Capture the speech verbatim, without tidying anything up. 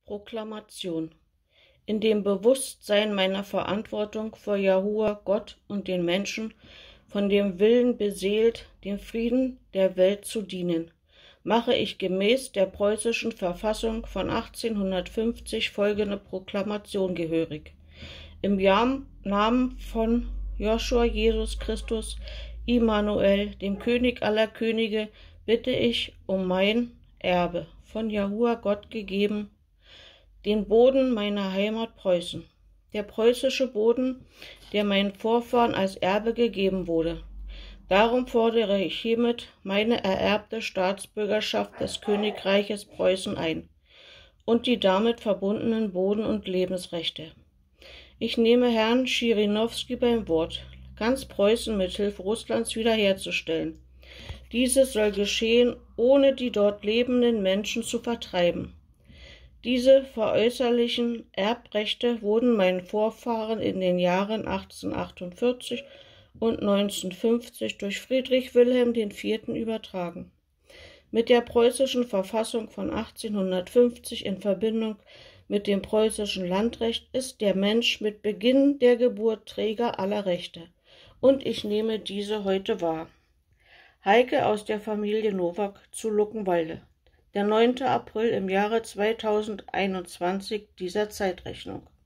Proklamation. In dem Bewusstsein meiner Verantwortung vor Jahua Gott und den Menschen, von dem Willen beseelt, dem Frieden der Welt zu dienen, mache ich gemäß der preußischen Verfassung von achtzehnhundertfünfzig folgende Proklamation gehörig. Im Namen von Joshua Jesus Christus, Immanuel, dem König aller Könige, bitte ich um mein Erbe, von Jahua Gott gegeben, den Boden meiner Heimat Preußen, der preußische Boden, der meinen Vorfahren als Erbe gegeben wurde. Darum fordere ich hiermit meine ererbte Staatsbürgerschaft des Königreiches Preußen ein und die damit verbundenen Boden- und Lebensrechte. Ich nehme Herrn Schirinowski beim Wort, ganz Preußen mit Hilfe Russlands wiederherzustellen. Dieses soll geschehen, ohne die dort lebenden Menschen zu vertreiben. Diese veräußerlichen Erbrechte wurden meinen Vorfahren in den Jahren achtzehnhundertachtundvierzig und neunzehnhundertfünfzig durch Friedrich Wilhelm der Vierte übertragen. Mit der preußischen Verfassung von achtzehnhundertfünfzig in Verbindung mit dem preußischen Landrecht ist der Mensch mit Beginn der Geburt Träger aller Rechte, und ich nehme diese heute wahr. Heike aus der Familie Nowak zu Luckenwalde, der neunte April im Jahre zweitausendeinundzwanzig dieser Zeitrechnung.